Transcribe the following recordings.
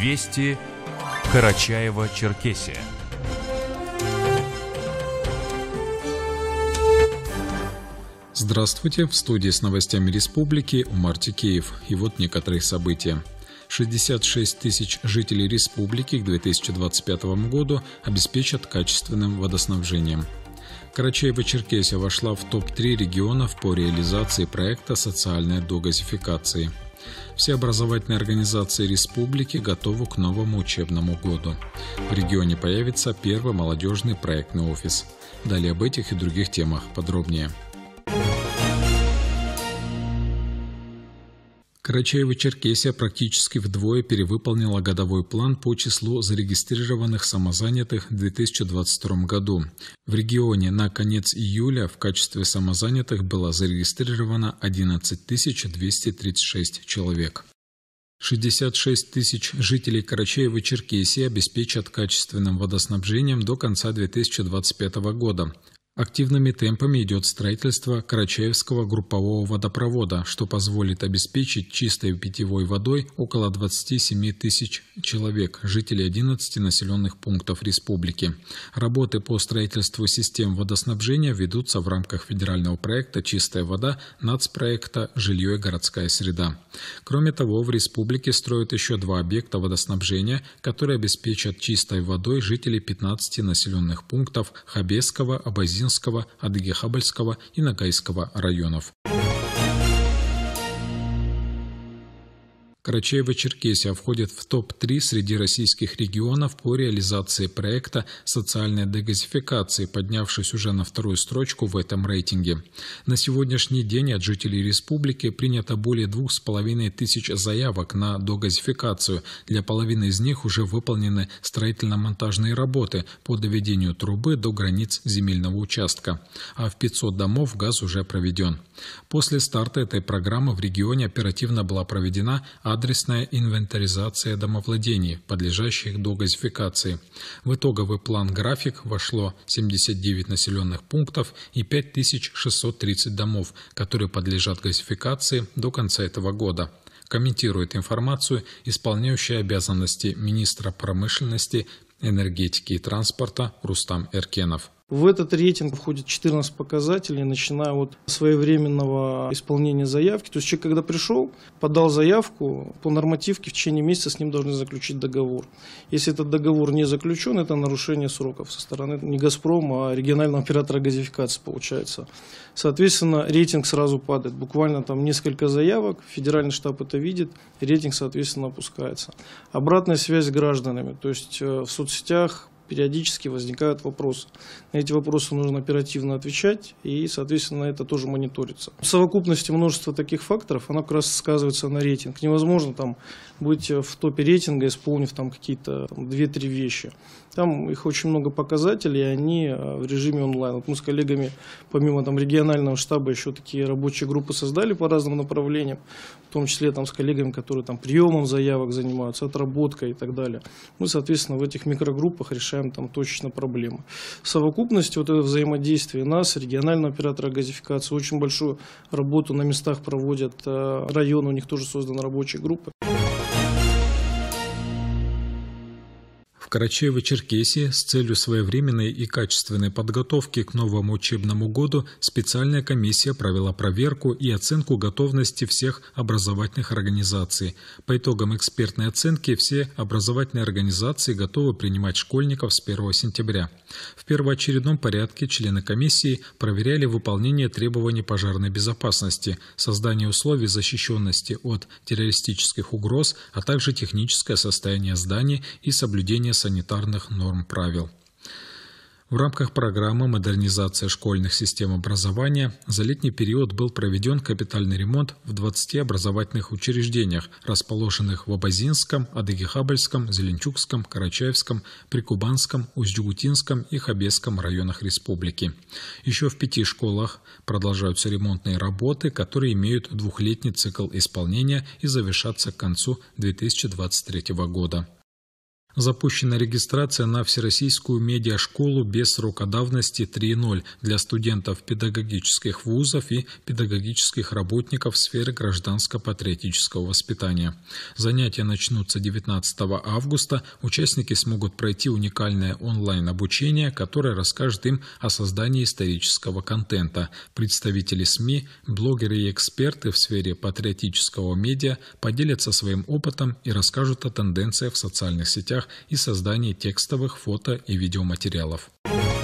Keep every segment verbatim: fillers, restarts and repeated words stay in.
Вести Карачаево-Черкесия. Здравствуйте! В студии с новостями республики Умар Текеев. И вот некоторые события. шестьдесят шесть тысяч жителей республики к две тысячи двадцать пятому году обеспечат качественным водоснабжением. Карачаево-Черкесия вошла в топ три регионов по реализации проекта социальной догазификации. Все образовательные организации республики готовы к новому учебному году. В регионе появится первый молодежный проектный офис. Далее об этих и других темах подробнее. Карачаево-Черкесия практически вдвое перевыполнила годовой план по числу зарегистрированных самозанятых в две тысячи двадцать втором году. В регионе на конец июля в качестве самозанятых было зарегистрировано одиннадцать тысяч двести тридцать шесть человек. шестьдесят шесть тысяч жителей Карачаево-Черкесии обеспечат качественным водоснабжением до конца две тысячи двадцать пятого года. Активными темпами идет строительство Карачаевского группового водопровода, что позволит обеспечить чистой питьевой водой около двадцати семи тысяч человек, жителей одиннадцати населенных пунктов республики. Работы по строительству систем водоснабжения ведутся в рамках федерального проекта «Чистая вода» нацпроекта «Жилье и городская среда». Кроме того, в республике строят еще два объекта водоснабжения, которые обеспечат чистой водой жителей пятнадцати населенных пунктов Хабесского, Абазинского, Адыгехабальского и Ногайского районов. Карачаево-Черкесия входит в топ три среди российских регионов по реализации проекта социальной дегазификации, поднявшись уже на вторую строчку в этом рейтинге. На сегодняшний день от жителей республики принято более двух с половиной тысяч заявок на догазификацию. Для половины из них уже выполнены строительно-монтажные работы по доведению трубы до границ земельного участка, а в пятьсот домов газ уже проведен. После старта этой программы в регионе оперативно была проведена адресная инвентаризация домовладений, подлежащих догазификации. В итоговый план-график вошло семьдесят девять населенных пунктов и пять тысяч шестьсот тридцать домов, которые подлежат газификации до конца этого года. Комментирует информацию исполняющий обязанности министра промышленности, энергетики и транспорта Рустам Эркенов. В этот рейтинг входит четырнадцать показателей, начиная от своевременного исполнения заявки. То есть человек, когда пришел, подал заявку, по нормативке в течение месяца с ним должны заключить договор. Если этот договор не заключен, это нарушение сроков со стороны не «Газпрома», а регионального оператора газификации получается. Соответственно, рейтинг сразу падает. Буквально там несколько заявок, федеральный штаб это видит, рейтинг, соответственно, опускается. Обратная связь с гражданами, то есть в соцсетях периодически возникают вопросы. На эти вопросы нужно оперативно отвечать, и, соответственно, это тоже мониторится. В совокупности множество таких факторов, оно как раз сказывается на рейтинг. Невозможно там быть в топе рейтинга, исполнив там какие-то две-три вещи. Там их очень много показателей, и они в режиме онлайн. Вот мы с коллегами, помимо там регионального штаба, еще такие рабочие группы создали по разным направлениям, в том числе там с коллегами, которые там приемом заявок занимаются, отработкой и так далее. Мы, соответственно, в этих микрогруппах решаем там точечно проблемы. В совокупности вот это взаимодействие нас, регионального оператора газификации, очень большую работу на местах проводят районы, у них тоже созданы рабочие группы. В Карачаево-Черкесии с целью своевременной и качественной подготовки к новому учебному году специальная комиссия провела проверку и оценку готовности всех образовательных организаций. По итогам экспертной оценки все образовательные организации готовы принимать школьников с первого сентября. В первоочередном порядке члены комиссии проверяли выполнение требований пожарной безопасности, создание условий защищенности от террористических угроз, а также техническое состояние зданий и соблюдение санитарных норм правил. В рамках программы «Модернизация школьных систем образования» за летний период был проведен капитальный ремонт в двадцати образовательных учреждениях, расположенных в Абазинском, Адыгехабальском, Зеленчукском, Карачаевском, Прикубанском, Усть-Джугутинском и Хабесском районах республики. Еще в пяти школах продолжаются ремонтные работы, которые имеют двухлетний цикл исполнения и завершатся к концу две тысячи двадцать третьего года. Запущена регистрация на Всероссийскую медиашколу без срока давности три ноль для студентов педагогических вузов и педагогических работников в сфере гражданско-патриотического воспитания. Занятия начнутся девятнадцатого августа. Участники смогут пройти уникальное онлайн-обучение, которое расскажет им о создании исторического контента. Представители СМИ, блогеры и эксперты в сфере патриотического медиа поделятся своим опытом и расскажут о тенденциях в социальных сетях и создании текстовых, фото и видеоматериалов.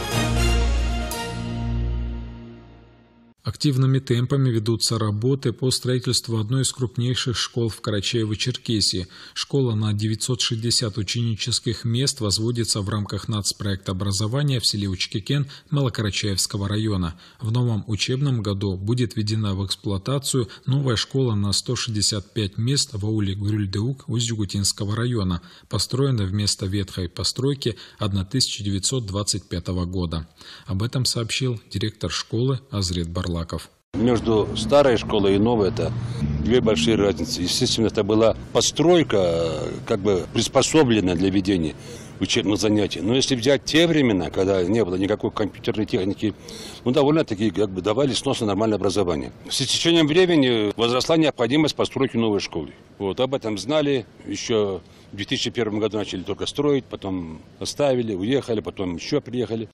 Активными темпами ведутся работы по строительству одной из крупнейших школ в Карачаево-Черкесии. Школа на девятьсот шестьдесят ученических мест возводится в рамках нацпроекта образования в селе Учкекен Малокарачаевского района. В новом учебном году будет введена в эксплуатацию новая школа на сто шестьдесят пять мест в ауле Грюльдеук Усть-Жигутинского района, построенная вместо ветхой постройки тысяча девятьсот двадцать пятого года. Об этом сообщил директор школы Азрет Барлаков. Между старой школой и новой это две большие разницы. Естественно, это была постройка, как бы приспособленная для ведения учебных занятий. Но если взять те времена, когда не было никакой компьютерной техники, ну, довольно-таки как бы давали сносное нормальное образование. С течением времени возросла необходимость постройки новой школы. Вот, об этом знали. Еще в две тысячи первом году начали только строить, потом оставили, уехали, потом еще приехали.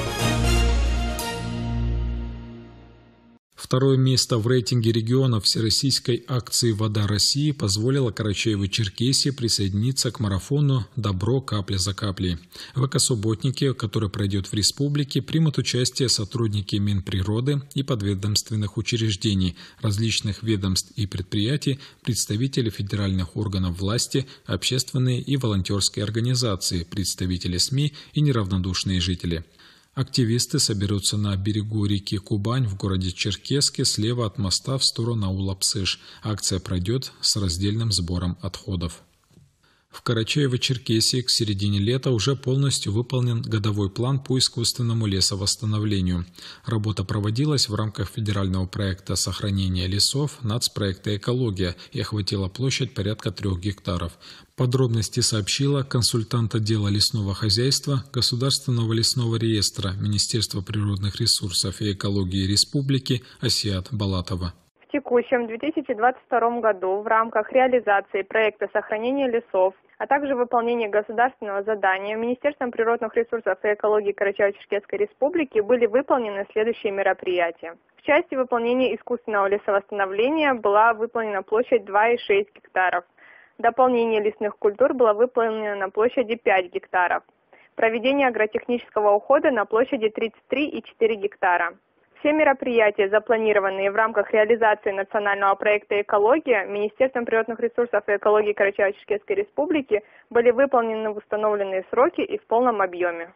Второе место в рейтинге регионов всероссийской акции «Вода России» позволило Карачаево-Черкесии присоединиться к марафону «Добро капля за каплей». В экосубботнике, который пройдет в республике, примут участие сотрудники Минприроды и подведомственных учреждений, различных ведомств и предприятий, представители федеральных органов власти, общественные и волонтерские организации, представители СМИ и неравнодушные жители. Активисты соберутся на берегу реки Кубань в городе Черкесске слева от моста в сторону аула Псыш. Акция пройдет с раздельным сбором отходов. В Карачаево-Черкесии к середине лета уже полностью выполнен годовой план по искусственному лесовосстановлению. Работа проводилась в рамках федерального проекта сохранения лесов нацпроекта «Экология» и охватила площадь порядка трех гектаров. Подробности сообщила консультант отдела лесного хозяйства Государственного лесного реестра Министерства природных ресурсов и экологии Республики Асиат Балатова. В текущем две тысячи двадцать втором году в рамках реализации проекта сохранения лесов, а также выполнения государственного задания Министерством природных ресурсов и экологии Карачаево-Черкесской Республики были выполнены следующие мероприятия. В части выполнения искусственного лесовосстановления была выполнена площадь два и шесть гектаров. Дополнение лесных культур было выполнено на площади пять гектаров. Проведение агротехнического ухода на площади тридцать три и четыре гектара. Все мероприятия, запланированные в рамках реализации национального проекта «Экология» Министерством природных ресурсов и экологии Карачаево-Черкесской Республики, были выполнены в установленные сроки и в полном объеме.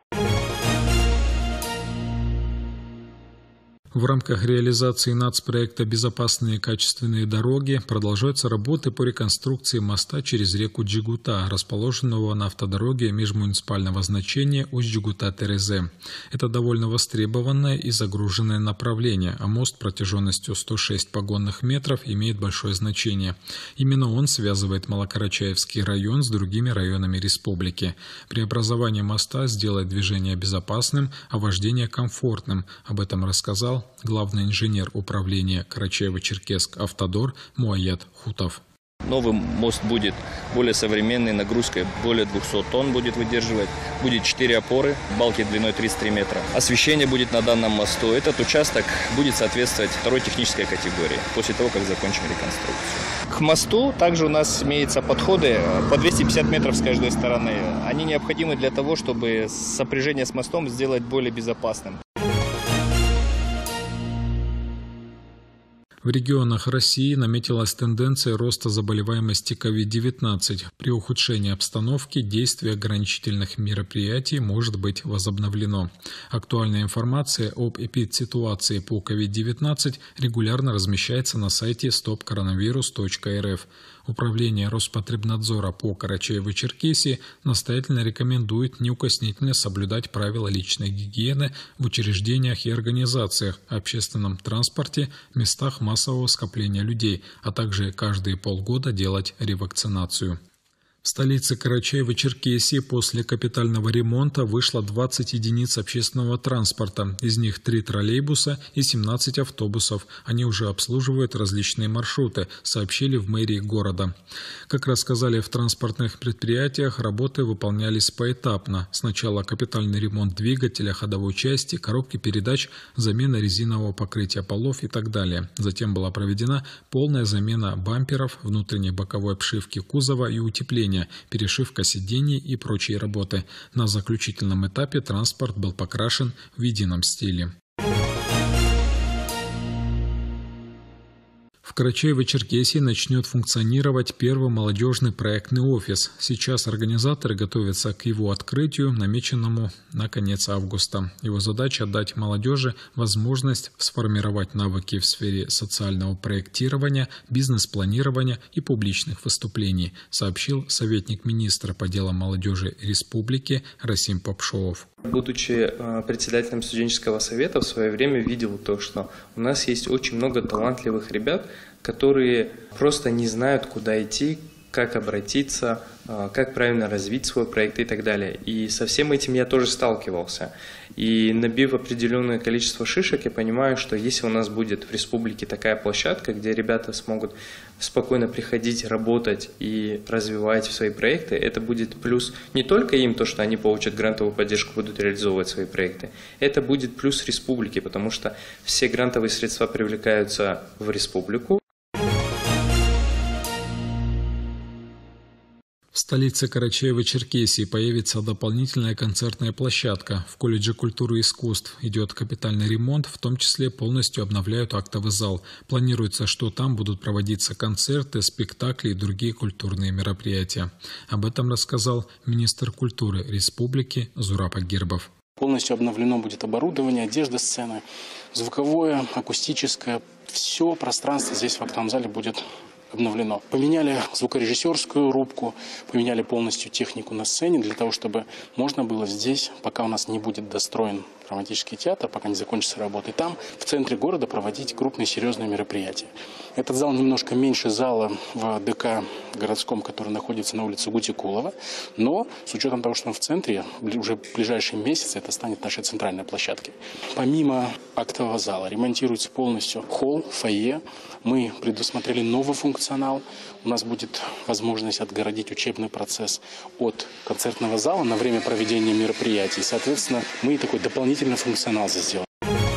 В рамках реализации нацпроекта «Безопасные и качественные дороги» продолжаются работы по реконструкции моста через реку Джигута, расположенного на автодороге межмуниципального значения Усть-Жигута-Терезе. Это довольно востребованное и загруженное направление, а мост протяженностью сто шесть погонных метров имеет большое значение. Именно он связывает Малокарачаевский район с другими районами республики. Преобразование моста сделает движение безопасным, а вождение комфортным. Об этом рассказал главный инженер управления Карачаево-Черкесск Автодор Муаят Хутов. Новый мост будет более современный, нагрузкой более двухсот тонн будет выдерживать. Будет четыре опоры, балки длиной тридцать три метра. Освещение будет на данном мосту. Этот участок будет соответствовать второй технической категории после того, как закончим реконструкцию. К мосту также у нас имеются подходы по двести пятьдесят метров с каждой стороны. Они необходимы для того, чтобы сопряжение с мостом сделать более безопасным. В регионах России наметилась тенденция роста заболеваемости ковид девятнадцать. При ухудшении обстановки действие ограничительных мероприятий может быть возобновлено. Актуальная информация об эпидситуации по ковид девятнадцать регулярно размещается на сайте стоп коронавирус точка эр эф. Управление Роспотребнадзора по Карачаево-Черкесии настоятельно рекомендует неукоснительно соблюдать правила личной гигиены в учреждениях и организациях, общественном транспорте, местах массового скопления людей, а также каждые полгода делать ревакцинацию. В столице Карачаево-Черкесии после капитального ремонта вышло двадцать единиц общественного транспорта, из них три троллейбуса и семнадцать автобусов. Они уже обслуживают различные маршруты, сообщили в мэрии города. Как рассказали в транспортных предприятиях, работы выполнялись поэтапно. Сначала капитальный ремонт двигателя, ходовой части, коробки передач, замена резинового покрытия полов и так далее. Затем была проведена полная замена бамперов, внутренней боковой обшивки кузова и утепления, перешивка сидений и прочие работы. На заключительном этапе транспорт был покрашен в едином стиле. В Карачаево-Черкесии начнет функционировать первый молодежный проектный офис. Сейчас организаторы готовятся к его открытию, намеченному на конец августа. Его задача – дать молодежи возможность сформировать навыки в сфере социального проектирования, бизнес-планирования и публичных выступлений, сообщил советник министра по делам молодежи республики Расим Попшоов. Будучи председателем студенческого совета, в свое время видел то, что у нас есть очень много талантливых ребят, которые просто не знают, куда идти, как обратиться, как правильно развить свой проект и так далее. И со всем этим я тоже сталкивался. И набив определенное количество шишек, я понимаю, что если у нас будет в республике такая площадка, где ребята смогут спокойно приходить, работать и развивать свои проекты, это будет плюс не только им, то, что они получат грантовую поддержку, будут реализовывать свои проекты, это будет плюс республике, потому что все грантовые средства привлекаются в республику. В столице Карачаево-Черкесии появится дополнительная концертная площадка. В колледже культуры и искусств идет капитальный ремонт, в том числе полностью обновляют актовый зал. Планируется, что там будут проводиться концерты, спектакли и другие культурные мероприятия. Об этом рассказал министр культуры республики Зураб Агирбов. Полностью обновлено будет оборудование, одежда сцены, звуковое, акустическое. Все пространство здесь в актовом зале будет обновлено. Поменяли звукорежиссерскую рубку, поменяли полностью технику на сцене для того, чтобы можно было здесь, пока у нас не будет достроен драматический театр, пока не закончится работа, и там в центре города проводить крупные серьезные мероприятия. Этот зал немножко меньше зала в ДК городском, который находится на улице Гутикулова, но с учетом того, что он в центре, уже в ближайшие месяцы это станет нашей центральной площадкой. Помимо актового зала ремонтируется полностью холл, фойе. Мы предусмотрели новый функционал. У нас будет возможность отгородить учебный процесс от концертного зала на время проведения мероприятий. Соответственно, мы такой дополнительный функционал здесь сделали.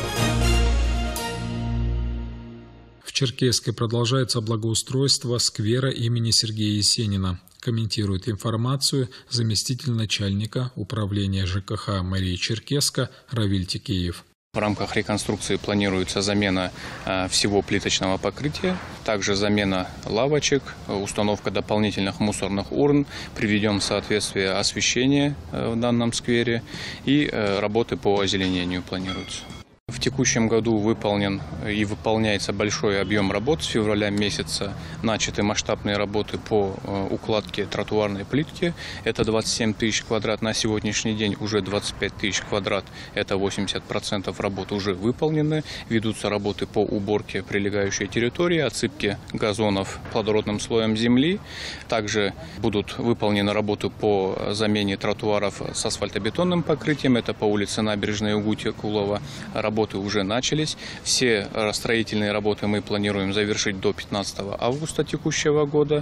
В Черкесске продолжается благоустройство сквера имени Сергея Есенина. Комментирует информацию заместитель начальника управления ЖКХ мэрии Черкесска Равиль Тикеев. В рамках реконструкции планируется замена всего плиточного покрытия, также замена лавочек, установка дополнительных мусорных урн, приведем в соответствие освещение в данном сквере и работы по озеленению планируются. В текущем году выполнен и выполняется большой объем работ. С февраля месяца начаты масштабные работы по укладке тротуарной плитки. Это двадцать семь тысяч квадрат. На сегодняшний день уже двадцать пять тысяч квадрат. Это восемьдесят процентов работ уже выполнены. Ведутся работы по уборке прилегающей территории, отсыпке газонов плодородным слоем земли. Также будут выполнены работы по замене тротуаров с асфальтобетонным покрытием. Это по улице Набережной у Гутикулова. Работы уже начались. Все строительные работы мы планируем завершить до пятнадцатого августа текущего года.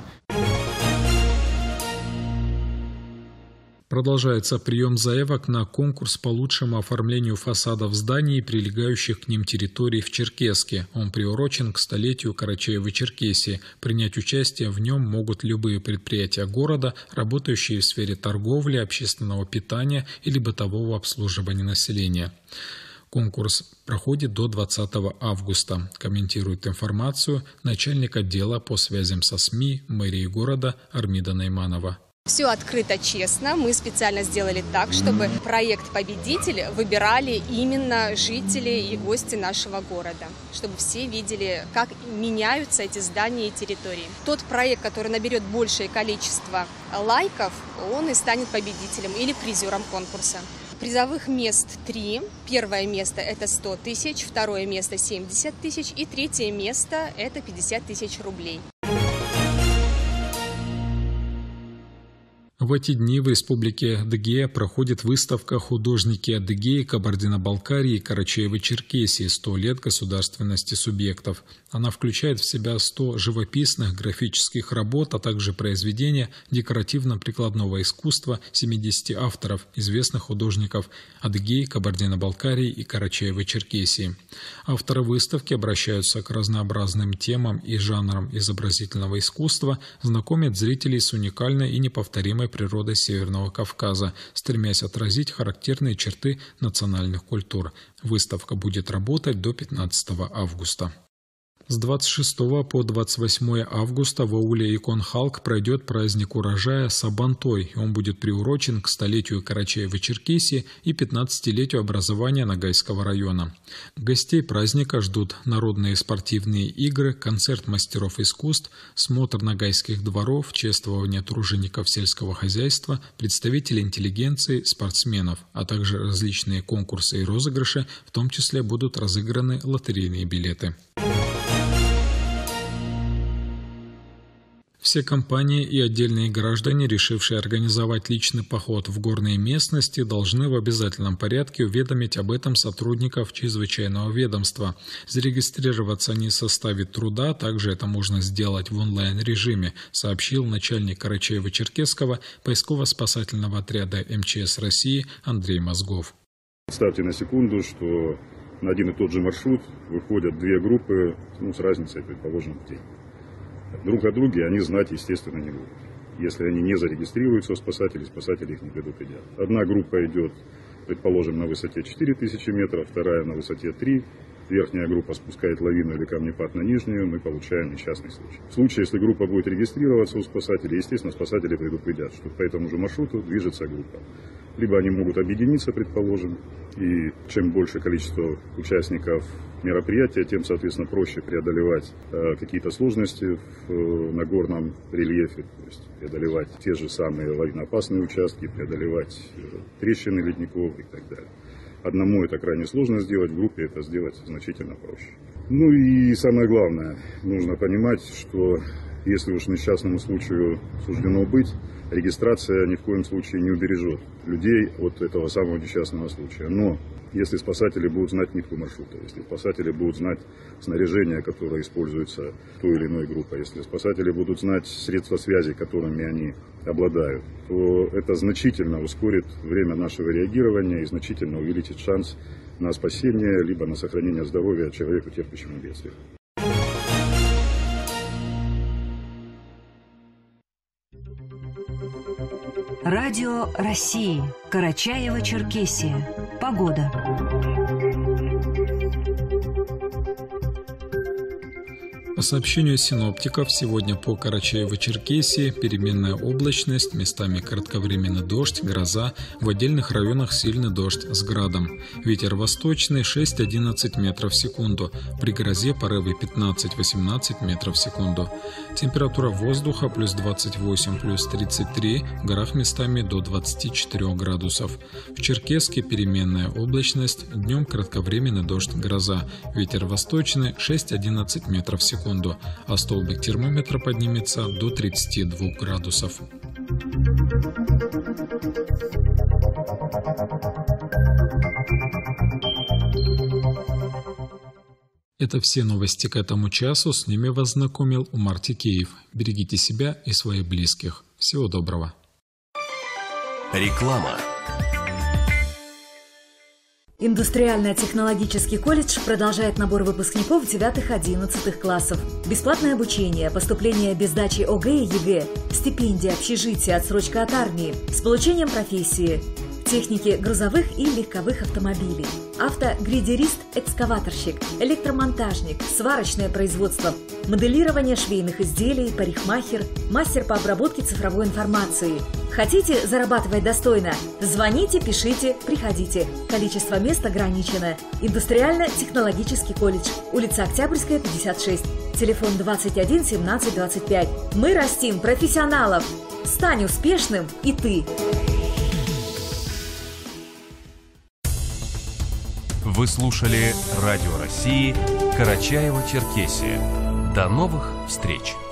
Продолжается прием заявок на конкурс по лучшему оформлению фасадов зданий и прилегающих к ним территорий в Черкесске. Он приурочен к столетию Карачаево-Черкесии. Принять участие в нем могут любые предприятия города, работающие в сфере торговли, общественного питания или бытового обслуживания населения. Конкурс проходит до двадцатого августа. Комментирует информацию начальник отдела по связям со СМИ мэрии города Армида Найманова. Все открыто, честно. Мы специально сделали так, чтобы проект «Победитель» выбирали именно жители и гости нашего города, чтобы все видели, как меняются эти здания и территории. Тот проект, который наберет большее количество лайков, он и станет победителем или призером конкурса. Призовых мест три. Первое место – это сто тысяч, второе место – семьдесят тысяч и третье место – это пятьдесят тысяч рублей. В эти дни в Республике Адыгея проходит выставка «Художники Адыгеи, Кабардино-Балкарии и Карачаево-Черкесии. сто лет государственности субъектов». Она включает в себя сто живописных графических работ, а также произведения декоративно-прикладного искусства семидесяти авторов, известных художников Адыгеи, Кабардино-Балкарии и Карачаево-Черкесии. Авторы выставки обращаются к разнообразным темам и жанрам изобразительного искусства, знакомят зрителей с уникальной и неповторимой природой Северного Кавказа, стремясь отразить характерные черты национальных культур. Выставка будет работать до пятнадцатого августа. С двадцать шестого по двадцать восьмое августа в ауле Икон-Халк пройдет праздник урожая Сабантой. Он будет приурочен к столетию Карачаево-Черкесии и пятнадцатилетию образования Ногайского района. Гостей праздника ждут народные спортивные игры, концерт мастеров искусств, смотр ногайских дворов, чествование тружеников сельского хозяйства, представителей интеллигенции, спортсменов, а также различные конкурсы и розыгрыши, в том числе будут разыграны лотерейные билеты. Все компании и отдельные граждане, решившие организовать личный поход в горные местности, должны в обязательном порядке уведомить об этом сотрудников чрезвычайного ведомства. Зарегистрироваться не составит труда, также это можно сделать в онлайн-режиме, сообщил начальник Карачаево-Черкесского поисково-спасательного отряда эм че эс России Андрей Мозгов. Представьте на секунду, что на один и тот же маршрут выходят две группы, ну, с разницей, предположим, в день. Друг о друге они знать, естественно, не будут. Если они не зарегистрируются у спасателей, спасатели их не предупредят. Одна группа идет, предположим, на высоте четыре тысячи метров, вторая на высоте три. Верхняя группа спускает лавину или камнепад на нижнюю, мы получаем несчастный случай. В случае, если группа будет регистрироваться у спасателей, естественно, спасатели предупредят, что по этому же маршруту движется группа. Либо они могут объединиться, предположим, и чем больше количество участников мероприятия, тем, соответственно, проще преодолевать э, какие-то сложности в э, нагорном рельефе, то есть преодолевать те же самые лавиноопасные участки, преодолевать э, трещины ледников и так далее. Одному это крайне сложно сделать, в группе это сделать значительно проще. Ну и самое главное, нужно понимать, что если уж несчастному случаю суждено быть, регистрация ни в коем случае не убережет людей от этого самого несчастного случая. Но если спасатели будут знать нитку маршрута, если спасатели будут знать снаряжение, которое используется той или иной группой, если спасатели будут знать средства связи, которыми они обладают, то это значительно ускорит время нашего реагирования и значительно увеличит шанс на спасение либо на сохранение здоровья человеку, терпящему бедствие. Радио России. Карачаево-Черкесия. Погода. По сообщению синоптиков, сегодня по Карачаево-Черкесии переменная облачность, местами кратковременный дождь, гроза, в отдельных районах сильный дождь с градом. Ветер восточный шесть-одиннадцать метров в секунду, при грозе порывы пятнадцать-восемнадцать метров в секунду. Температура воздуха плюс двадцать восемь, плюс тридцать три, в горах местами до двадцати четырёх градусов. В Черкесске переменная облачность, днем кратковременный дождь, гроза, ветер восточный шесть-одиннадцать метров в секунду. А столбик термометра поднимется до тридцати двух градусов. Это все новости к этому часу. С ними вас знакомил Умар Тикеев. Берегите себя и своих близких. Всего доброго. Реклама. Индустриально-технологический колледж продолжает набор выпускников девятых-одиннадцатых классов. Бесплатное обучение, поступление без сдачи о гэ и е гэ, стипендия, общежитие, отсрочка от армии, с получением профессии, техники грузовых и легковых автомобилей, автогрейдерист, экскаваторщик, электромонтажник, сварочное производство, моделирование швейных изделий, парикмахер, мастер по обработке цифровой информации. Хотите зарабатывать достойно? Звоните, пишите, приходите. Количество мест ограничено. Индустриально-технологический колледж. Улица Октябрьская, пятьдесят шесть. Телефон двадцать один семнадцать двадцать пять. Мы растим профессионалов. Стань успешным и ты. Вы слушали Радио России Карачаево-Черкесия. До новых встреч!